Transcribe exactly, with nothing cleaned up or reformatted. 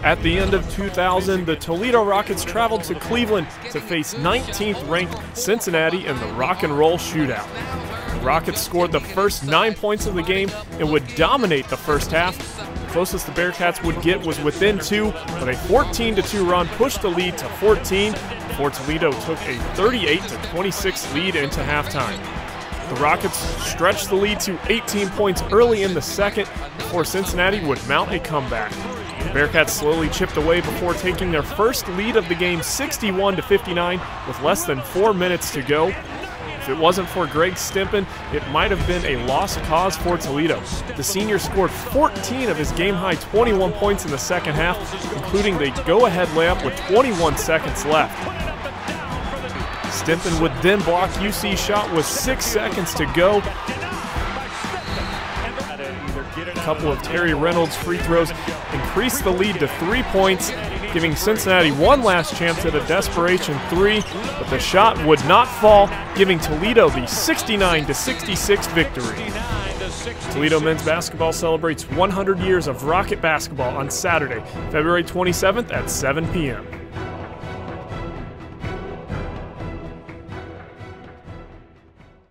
At the end of two thousand, the Toledo Rockets traveled to Cleveland to face nineteenth ranked Cincinnati in the Rock and Roll Shootout. The Rockets scored the first nine points of the game and would dominate the first half. The closest the Bearcats would get was within two, but a fourteen to two run pushed the lead to fourteen before Toledo took a thirty-eight to twenty-six lead into halftime. The Rockets stretched the lead to eighteen points early in the second before Cincinnati would mount a comeback. The Bearcats slowly chipped away before taking their first lead of the game sixty-one to fifty-nine with less than four minutes to go. If it wasn't for Greg Stimpin, it might have been a lost cause for Toledo. The senior scored fourteen of his game-high twenty-one points in the second half, including the go-ahead layup with twenty-one seconds left. Stimpin would then block U C's shot with six seconds to go. A couple of Terry Reynolds free throws increased the lead to three points, giving Cincinnati one last chance at a desperation three, but the shot would not fall, giving Toledo the sixty-nine to sixty-six victory. Toledo men's basketball celebrates one hundred years of Rocket basketball on Saturday, February twenty-seventh at seven p m